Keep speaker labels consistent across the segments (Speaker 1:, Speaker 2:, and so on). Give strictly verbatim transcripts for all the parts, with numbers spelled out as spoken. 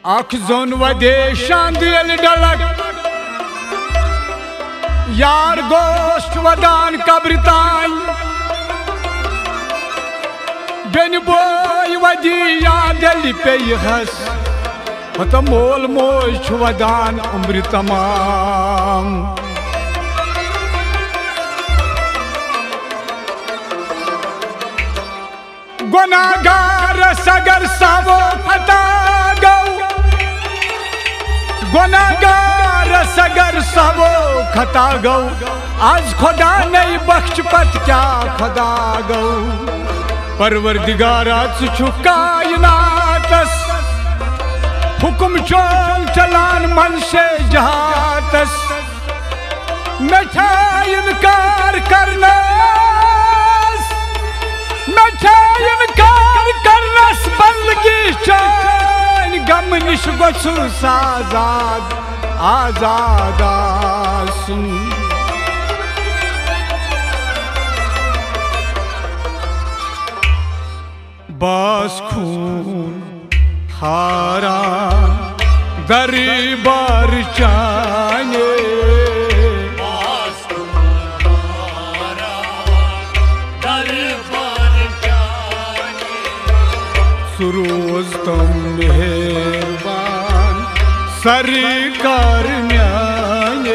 Speaker 1: अख जोन वदे शांद एल डलक यार गोश्त वदान कब्र तान बेन बोय वदी याद एल पे हस पता मोल मोज वदान उम्र तमाम गुनाहगार सगर सावो फता गौ गुनाहगार सगर सावो खता गौ आज खुदा नहीं बख्श पत क्या खुदा गौ परवरदिगारा छु कायनातस हुक्म चोल चलान मन से जहातस मैं इनकार करना इनकार करनस बंदगी चान गम निश गोसुस आजाद आजाद आसुन बास खून हारा दरबार चाने सुरोज तुम मेहरबान सरकार न्याय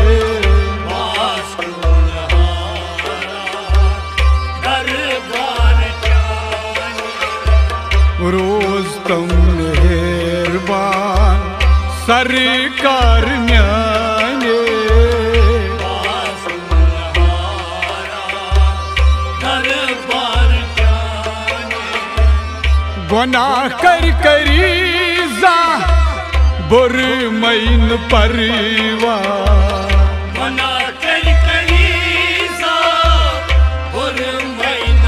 Speaker 1: रोज तुम मेहरबान सरकार न्याय गुनाह कर करीजा बुर मैन परिवार
Speaker 2: गुनाह कर करीजा बुर मैन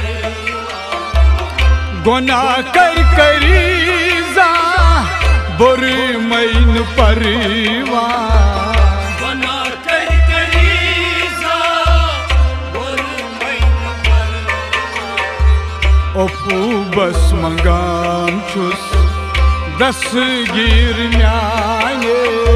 Speaker 2: परिवार
Speaker 1: गुनाह कर करीजा बुर मैन परिवार ओपू बस मंगाम छुस दस गिर न्याये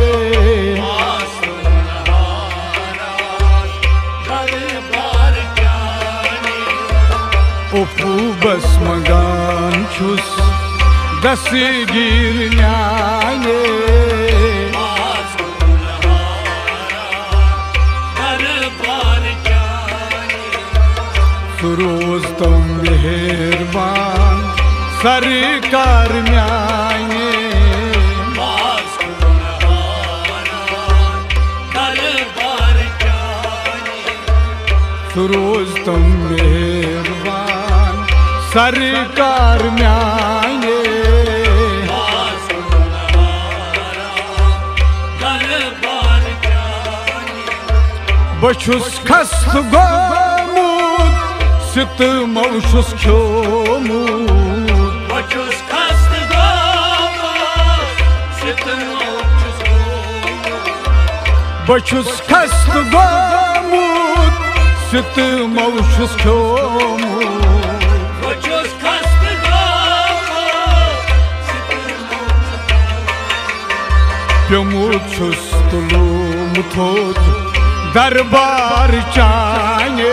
Speaker 1: ओपू बस मंगाम छुस दस गिर न्याये रोज तुम मेहरबान सरकार न्याय रोज तुम मेहरबान सरकार न्याय बछुस खस्त गो सित मौशुस ख्योमूत
Speaker 2: बछुस खस्त गोमूत सित मौशुस ख्योमूत
Speaker 1: बछुस खस्त गोमूत सित मौशुस ख्योमूत
Speaker 2: बछुस खस्त गोमूत सित मौशुस
Speaker 1: प्योमूत छुस तुलूम थोद दरबार चाये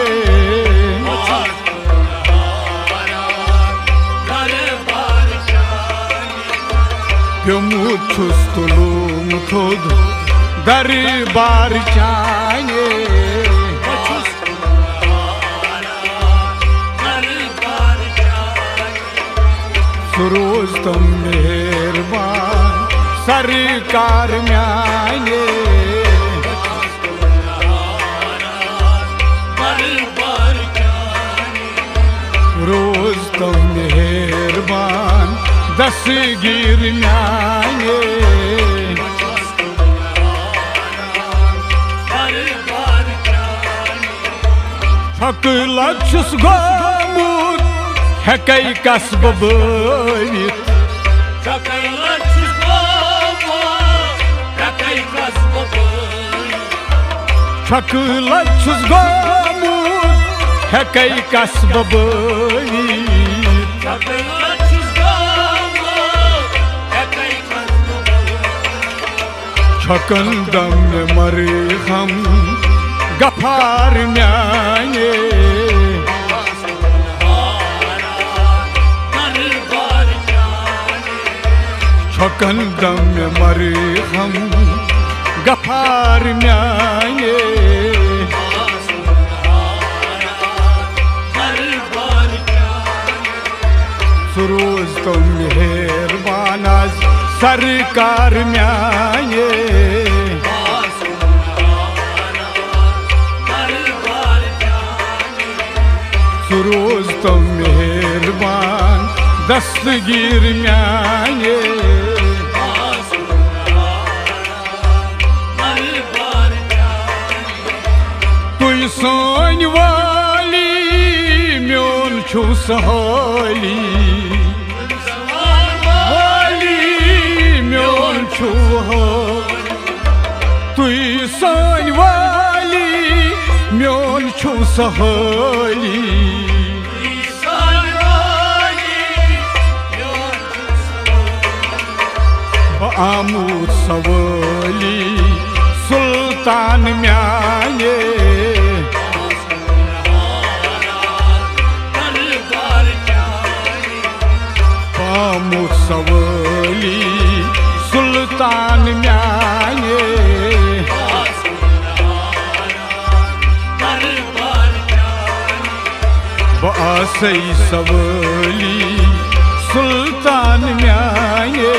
Speaker 1: प्योमुछुस तुलूम थोद दरबार चाये सुरोज तुम मेहरबान सरकार न्याये रोज तुम मेहरबान दस गिर न्याये हक लक्षुस गोमूत हकई कसब बनित
Speaker 2: हकई लक्षुस गोमूत हकई कसब बनित
Speaker 1: हक लक्षुस गोमूत हकई कसब बनित छकन दम में मरे हम गफार म्याने छकन दम में मरे हम गफार म्याने सुरोज तो मेहरबान आज सरकार म्याने सुरोज तो मेहरबान दस्तगीर म्याने तुई सोन वाली म्योन छु सहाली तुई सोन वाली म्योन छु सहाली आमूद सवाली सुल्तान म्याने आमूद सवाली सुल्तान म्याने बासई सवाली सुल्तान म्याने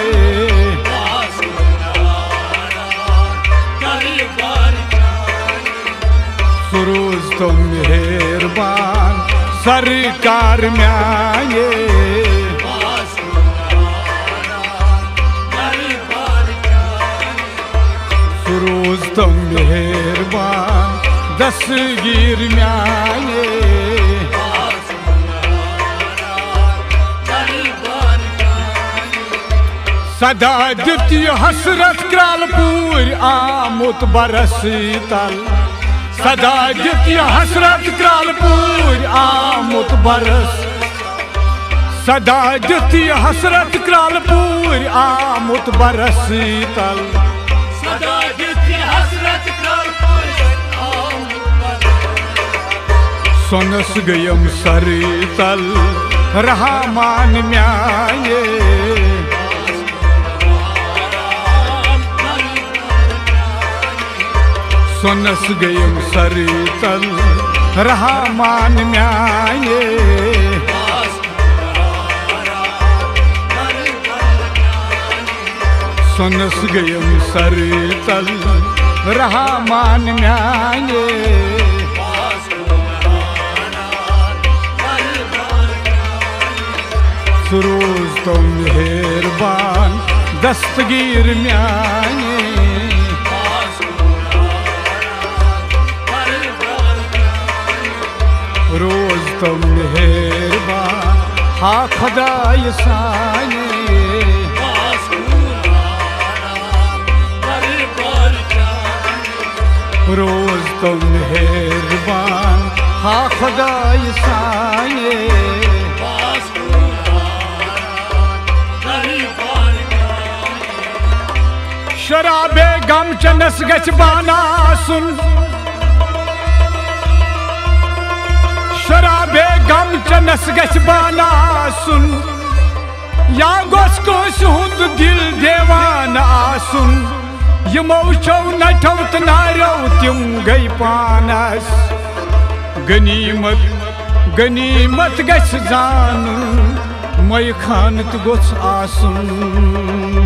Speaker 1: सुरोज तो मेहरबान सरकार म्याने सुरोज तो मेहरबान दस्तगीर म्याने सदा द्वितीय हसरत क्रालपुर आमुत बरस तल सदा द्वितीय हसरत क्रालपुर आमुत बरस सदा द्वितीय हसरत क्रालपुर आमुत बरस तल
Speaker 2: सदा द्वितीय हसरत क्रालपुर आमुत बरस
Speaker 1: सोनस गयम सर तल रहा मान म्याने सोनस गयम सर तल रहा मान म्याने सोनस गयम सर तल रहा मान म्याने सुरोज तो मेहरबान दस्तगीर म्याने रोज तो मेहरबान हा खुदाई साने रोज तो मेहरबान हा खुदाई साने शराबे गम चनस गच बाना सुन शराबे गम चनस गच बाना सुन या गोस कोस हुंद दिल देवान आसुन यमो छौ नठौ त नारो तिम गई पानस गनीमत गनीमत गच जान मय खान त गोस आसुन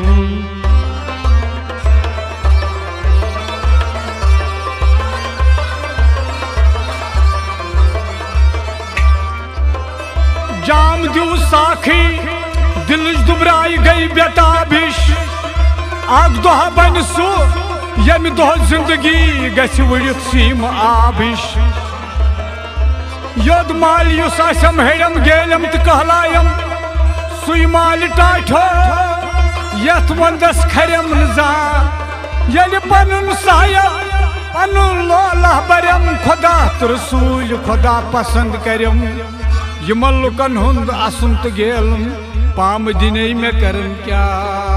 Speaker 1: जाम दू साखी दिल दुबराई गई बेताबिश आग दोह बन सो यम दोह जिंदगी गछ वड़ित सीम आबिश योद माल युस आसम हेरम गेलम त कहलायम सुई माल टाठो यथ वंदस खरम नजा यलि पनुन साया पनुन लोला बरम खुदा त रसूल खुदा पसंद करम यमल लुकन हुंद असुन त गेलम पाम दिने में करन क्या।